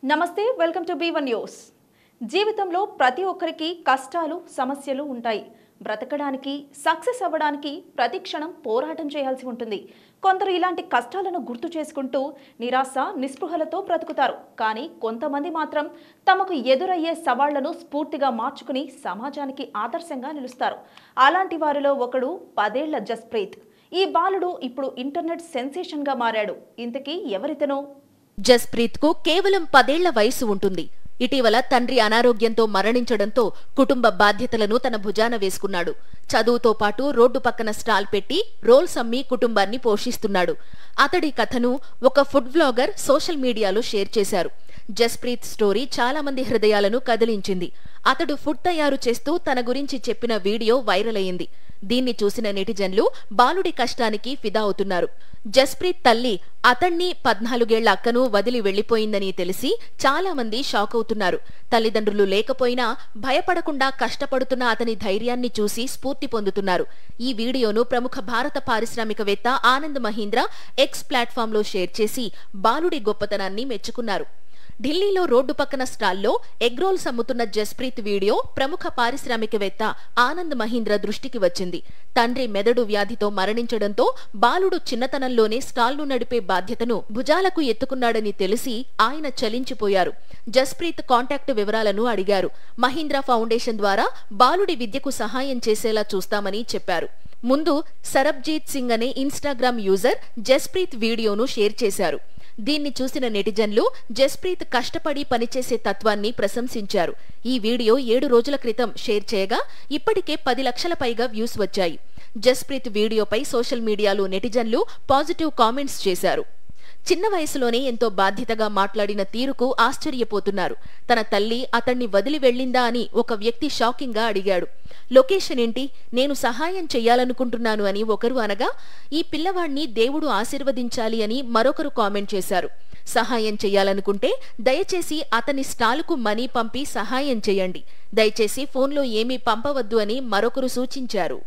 నమస్తే welcome to B1 news. జీవితంలో ప్రతి ఒక్కరికి కష్టాలు సమస్యలు ఉంటాయి। బ్రతకడానికి సక్సెస్ అవ్వడానికి ప్రతి క్షణం పోరాటం చేయాల్సి ఉంటుంది। కొందరు ఇలాంటి కష్టాలను గుర్తు చేసుకుంటూ నిరాశ నిస్పృహలతో బ్రతుకుతారు। కానీ కొంతమంది మాత్రం తమకు ఎదురయ్యే సవాళ్లను స్ఫూర్తిగా మార్చుకుని సమాజానికి ఆదర్శంగా నిలుస్తారు। అలాంటి వారిలో ఒకడు 10 ఏళ్ల జస్ప్రీత్। ఈ బాలుడు ఇప్పుడు ఇంటర్నెట్ సెన్సేషన్ గా మారాడు। ఇంతకీ ఎవరితనో? జస్ప్రీత్ కు కేవలం 10 ఏళ్ల వయసు ఉంటుంది। ఇటీవల తండ్రి అనారోగ్యంతో మరణించడంతో కుటుంబ బాధ్యతలను తన భుజాన వేసుకున్నాడు। చదువుతో పాటు రోడ్డు పక్కన స్టాల్ పెట్టి రోల్స్ అమ్మి కుటుంబాన్ని పోషిస్తున్నాడు। అతడి కథను ఒక ఫుడ్ వ్లాగర్ సోషల్ మీడియాలో షేర్ చేశారు। జస్ప్రీత్ స్టోరీ చాలా మంది హృదయాలను కదిలించింది। అతడు ఫుడ్ తయారు చేస్తూ తన గురించి చెప్పిన వీడియో వైరల్ అయింది। దీన్ని చూసిన నెటిజన్లు బాలుడి కష్టానికి ఫిదా అవుతున్నారు। జస్ప్రీత్ తల్లి అతణ్ణి 14 ఏళ్ల అక్కను వదిలి వెళ్లిపోయిందని తెలిసి చాలా మంది షాక్ అవుతున్నారు। తల్లిదండ్రులు లేకపోయినా భయపడకుండా కష్టపడుతున్న అతని ధైర్యాన్ని చూసి స్ఫూర్తి పొందుతున్నారు। ఈ వీడియోను ప్రముఖ భారత పారిశ్రామికవేత్త ఆనంద్ మహీంద్ర ఎక్స్ ప్లాట్ఫామ్లో షేర్ చేసి బాలుడి గొప్పతనాన్ని మెచ్చుకున్నారు। ఢిల్లీలో రోడ్డు పక్కన స్టాల్లో ఎగ్ రోల్స్ అమ్ముతున్న జస్ప్రీత్ వీడియో ప్రముఖ పారిశ్రామికవేత్త ఆనంద్ మహీంద్ర దృష్టికి వచ్చింది। తండ్రి మెదడు వ్యాధితో మరణించడంతో బాలుడు చిన్నతనంలోనే స్టాల్ను నడిపే బాధ్యతను భుజాలకు ఎత్తుకున్నాడని తెలిసి ఆయన చలించిపోయారు। జస్ప్రీత్ కాంటాక్ట్ వివరాలను అడిగారు। మహీంద్ర ఫౌండేషన్ ద్వారా బాలుడి విద్యకు సహాయం చేసేలా చూస్తామని చెప్పారు। ముందు సరబ్జీత్ సింగ్ అనే ఇన్స్టాగ్రామ్ యూజర్ జస్ప్రీత్ వీడియోను షేర్ చేశారు। దీన్ని చూసిన నెటిజన్లు జస్ప్రీత్ కష్టపడి పనిచేసే తత్వాన్ని ప్రశంసించారు। ఈ వీడియో 7 రోజుల క్రితం షేర్ చేయగా ఇప్పటికే 10 లక్షల పైగా వ్యూస్ వచ్చాయి। జస్ప్రీత్ వీడియోపై సోషల్ మీడియాలో నెటిజన్లు పాజిటివ్ కామెంట్స్ చేశారు। చిన్న వయసులోనే ఎంతో బాధ్యతగా మాట్లాడిన తీరుకు ఆశ్చర్యపోతున్నారు। తన తల్లి అతణ్ణి వదిలి వెళ్లిందా అని ఒక వ్యక్తి షాకింగ్ గా అడిగాడు। లొకేషన్ ఏంటి, నేను సహాయం చెయ్యాలనుకుంటున్నాను అని ఒకరు అనగా, ఈ పిల్లవాణ్ణి దేవుడు ఆశీర్వదించాలి అని మరొకరు కామెంట్ చేశారు। సహాయం చెయ్యాలనుకుంటే దయచేసి అతని స్టాలుకు మనీ పంపి సహాయం చెయ్యండి, దయచేసి ఫోన్లో ఏమీ పంపవద్దు అని మరొకరు సూచించారు।